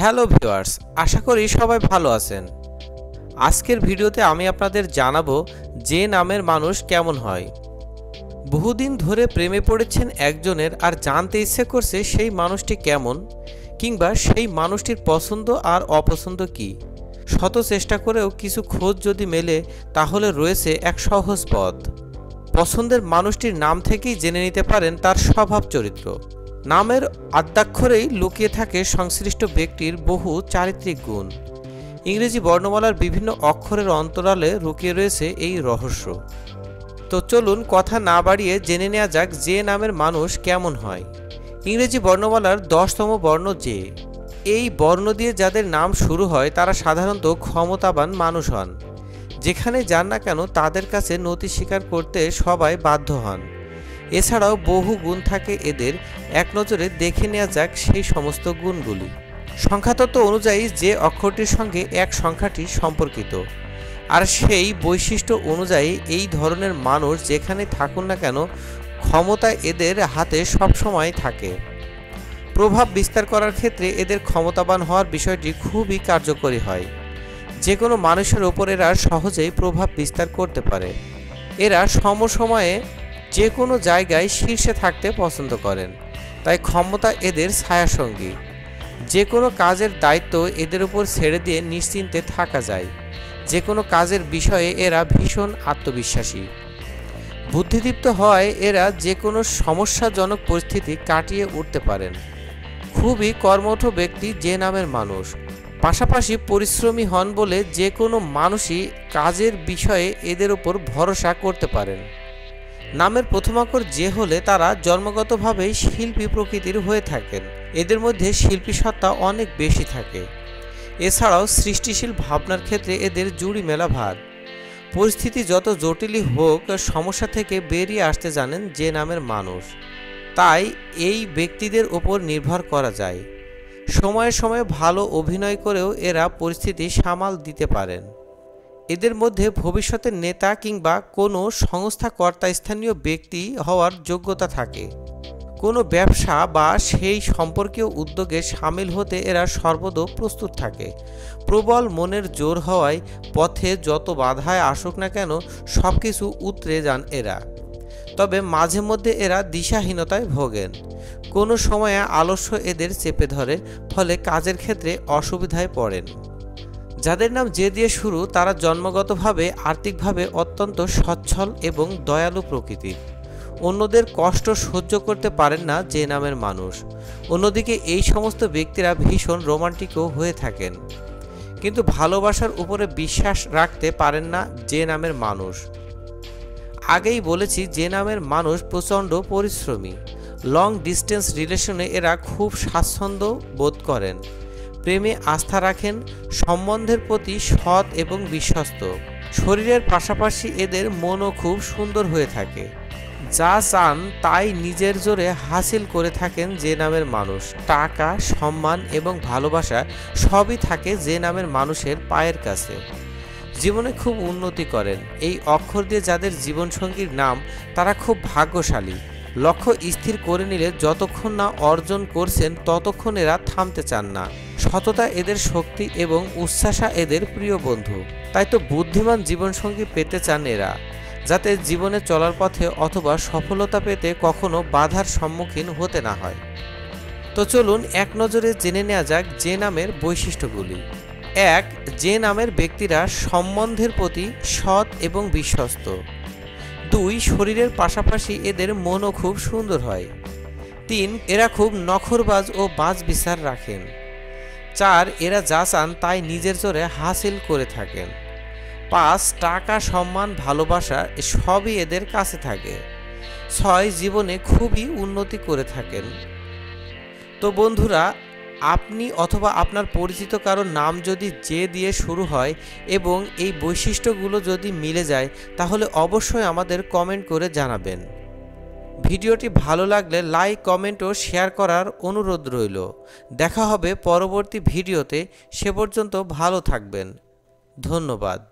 Hello viewers, আশা করি সবাই ভালো আছেন। আজকের ভিডিওতে আমি আপনাদের জানাবো যে নামের মানুষ কেমন হয়। বহুদিন ধরে প্রেমে পড়েছেন একজনের আর জানতে ইচ্ছে করছে সেই মানুষটি কেমন, কিংবা সেই মানুষটির পছন্দ আর অপছন্দ কি। শত চেষ্টা করেও কিছু খোঁজ যদি মেলে তাহলে রয়েছে এক সহজ পথ। পছন্দের মানুষটির নাম থেকেই জেনে নিতে পারেন তার স্বভাব চরিত্র। নামের আদ্যাক্ষরেই লুকিয়ে থাকে সংশ্লিষ্ট ব্যক্তির বহু চারিত্রিক গুণ। ইংরেজি বর্ণমালার বিভিন্ন অক্ষরের অন্তরালে লুকিয়ে রয়েছে এই রহস্য। তো চলুন কথা না বাড়িয়ে জেনে নেওয়া যাক যে নামের মানুষ কেমন হয়। ইংরেজি বর্ণমালার 10তম বর্ণ যে। এই বর্ণ দিয়ে যাদের নাম শুরু হয় তারা সাধারণত ক্ষমতাবান মানুষ হন। যেখানে যান না কেন তাদের কাছে নতি স্বীকার করতে সবাই বাধ্য হন। এছাড়াও বহু গুণ থাকে এদের, এক নজরে দেখে নেওয়া যাক সেই সমস্ত গুণগুলি। সংখ্যাতত্ত্ব অনুযায়ী যে অক্ষরটির সঙ্গে এক সংখ্যাটি সম্পর্কিত, আর সেই বৈশিষ্ট্য অনুযায়ী এই ধরনের মানুষ যেখানে থাকুন না কেন ক্ষমতা এদের হাতে সবসময় থাকে। প্রভাব বিস্তার করার ক্ষেত্রে এদের ক্ষমতাবান হওয়ার বিষয়টি খুবই কার্যকরী হয়। যে কোনো মানুষের ওপর এরা সহজেই প্রভাব বিস্তার করতে পারে। এরা সমসময়ে যে কোনো জায়গায় শীর্ষে থাকতে পছন্দ করেন, তাই ক্ষমতা এদের ছায়াসঙ্গী। যে কোনো কাজের দায়িত্ব এদের উপর ছেড়ে দিয়ে নিশ্চিন্তে থাকা যায়। যে কোনো কাজের বিষয়ে এরা ভীষণ আত্মবিশ্বাসী। বুদ্ধিদীপ্ত হওয়ায় এরা যে কোনো সমস্যাজনক পরিস্থিতি কাটিয়ে উঠতে পারেন। খুবই কর্মঠ ব্যক্তি যে নামের মানুষ, পাশাপাশি পরিশ্রমী হন বলে যে কোনো মানুষই কাজের বিষয়ে এদের উপর ভরসা করতে পারেন। নামের প্রথম অক্ষর যে হলে তারা জন্মগতভাবেই শিল্পী প্রকৃতির হয়ে থাকেন। এদের মধ্যে শিল্পী সত্তা অনেক বেশি থাকে। এছাড়াও সৃষ্টিশীল ভাবনার ক্ষেত্রে এদের জুড়ি মেলা ভার। পরিস্থিতি যত জটিলই হোক সমস্যা থেকে বেরিয়ে আসতে জানেন যে নামের মানুষ। তাই এই ব্যক্তিদের ওপর নির্ভর করা যায়। সময়ে সময়ে ভালো অভিনয় করেও এরা পরিস্থিতি সামাল দিতে পারেন। এদের মধ্যে ভবিষ্যতের নেতা কিংবা কোনো সংস্থা কর্তাস্থানীয় ব্যক্তি হওয়ার যোগ্যতা থাকে। কোনো ব্যবসা বা সেই সম্পর্কীয় উদ্যোগে সামিল হতে এরা সর্বদা প্রস্তুত থাকে। প্রবল মনের জোর হওয়ায় পথে যত বাধায় আসুক না কেন সব কিছু উতরে যান এরা। তবে মাঝে মধ্যে এরা দিশাহীনতায় ভোগেন। কোনো সময়ে আলস্য এদের চেপে ধরে, ফলে কাজের ক্ষেত্রে অসুবিধায় পড়েন। যাদের নাম যে দিয়ে শুরু তারা জন্মগতভাবে আর্থিকভাবে অত্যন্ত সচ্ছল এবং দয়ালু প্রকৃতির। অন্যদের কষ্ট সহ্য করতে পারেন না যে নামের মানুষ। অন্যদিকে এই সমস্ত ব্যক্তিরা ভীষণ রোমান্টিকও হয়ে থাকেন, কিন্তু ভালোবাসার উপরে বিশ্বাস রাখতে পারেন না যে নামের মানুষ। আগেই বলেছি যে নামের মানুষ প্রচণ্ড পরিশ্রমী। লং ডিস্টেন্স রিলেশনে এরা খুব স্বাচ্ছন্দ্য বোধ করেন। প্রেমে আস্থা রাখেন, সম্বন্ধের প্রতি সৎ এবং বিশ্বস্ত। শরীরের পাশাপাশি এদের মনও খুব সুন্দর হয়ে থাকে। যা চান তাই নিজের জোরে হাসিল করে থাকেন যে নামের মানুষ। টাকা, সম্মান এবং ভালোবাসা সবই থাকে যে নামের মানুষের পায়ের কাছে। জীবনে খুব উন্নতি করেন। এই অক্ষর দিয়ে যাদের জীবনসঙ্গীর নাম তারা খুব ভাগ্যশালী। লক্ষ্য স্থির করে নিলে যতক্ষণ না অর্জন করছেন ততক্ষণ এরা থামতে চান না। সততা এদের শক্তি এবং উচ্ছ্বাসা এদের প্রিয় বন্ধু। তাই তো বুদ্ধিমান জীবনসঙ্গী পেতে চান এরা, যাতে জীবনে চলার পথে অথবা সফলতা পেতে কখনো বাধার সম্মুখীন হতে না হয়। তো চলুন এক নজরে জেনে নেওয়া যাক যে নামের বৈশিষ্ট্যগুলি। 1. যে নামের ব্যক্তিরা সম্বন্ধের প্রতি সৎ এবং বিশ্বস্ত। 2. শরীরের পাশাপাশি এদের মনও খুব সুন্দর হয়। 3. এরা খুব নখরবাজ ও বাছবিচার রাখেন। 4. এরা যা চান তাই নিজের জোরে হাসিল করে থাকেন। 5. টাকা, সম্মান, ভালোবাসা সবই এদের কাছে থাকে। 6. জীবনে খুবই উন্নতি করে থাকেন। তো বন্ধুরা, আপনি অথবা আপনার পরিচিত কারো নাম যদি যে দিয়ে শুরু হয় এবং এই বৈশিষ্ট্যগুলো যদি মিলে যায় তাহলে অবশ্যই আমাদের কমেন্ট করে জানাবেন। ভিডিওটি ভালো লাগলে লাইক, কমেন্ট ও শেয়ার করার অনুরোধ রইল। দেখা হবে পরবর্তী ভিডিওতে। সে পর্যন্ত ভালো থাকবেন। ধন্যবাদ।